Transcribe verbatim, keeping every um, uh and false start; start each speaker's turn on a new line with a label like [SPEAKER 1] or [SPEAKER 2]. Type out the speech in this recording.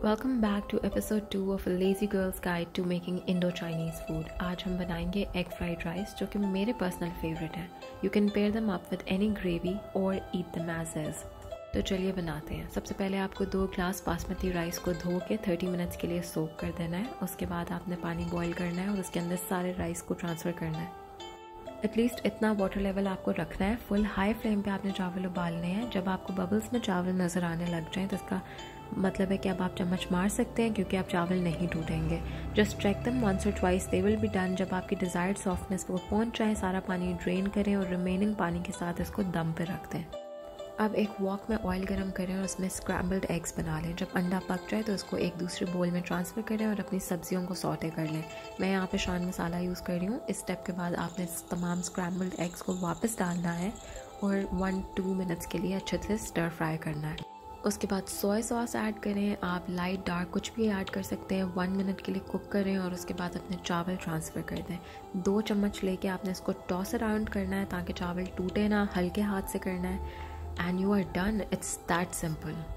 [SPEAKER 1] Welcome back to episode two of lazy girls guide to making Indo Chinese food. आज हम बनाएंगे egg fried rice, जो कि मेरे पर्सनल फेवरेट है। You can pair them up with any gravy और eat them as is. तो चलिए बनाते हैं। सबसे पहले आपको दो ग्लास बासमती राइस को धो के तीस मिनट्स के लिए सोक कर देना है। उसके बाद आपने पानी बॉईल करना है और उसके अंदर सारे राइस को ट्रांसफ़र करना है। एटलीस्ट इतना वाटर लेवल आपको रखना है। फुल हाई फ्लेम पे आपने चावल उबालने हैं। जब आपको बबल्स में चावल नज़र आने लग जाएं तो इसका मतलब है कि अब आप चम्मच मार सकते हैं, क्योंकि आप चावल नहीं टूटेंगे। जस्ट चेक दम वंस और twice, they will be done. जब आपकी डिज़ायर्ड सॉफ्टनेस पे वो पहुंच जाए, सारा पानी ड्रेन करें और रिमेनिंग पानी के साथ इसको दम पे रख दें। अब एक वॉक में ऑयल गरम करें और उसमें स्क्रैम्बल्ड एग्स बना लें। जब अंडा पक जाए तो उसको एक दूसरे बोल में ट्रांसफ़र करें और अपनी सब्जियों को सौटे कर लें। मैं यहाँ पे शान मसाला यूज़ कर रही हूँ। इस स्टेप के बाद आपने तमाम स्क्रैम्बल्ड एग्स को वापस डालना है और वन टू मिनट्स के लिए अच्छे से स्टर फ्राई करना है। उसके बाद सोया सॉस ऐड करें। आप लाइट डार्क कुछ भी ऐड कर सकते हैं। वन मिनट के लिए कुक करें और उसके बाद अपने चावल ट्रांसफ़र कर दें। दो चम्मच लेके आपने इसको टॉस अराउंड करना है ताकि चावल टूटे ना, हल्के हाथ से करना है। And you are done. It's that simple.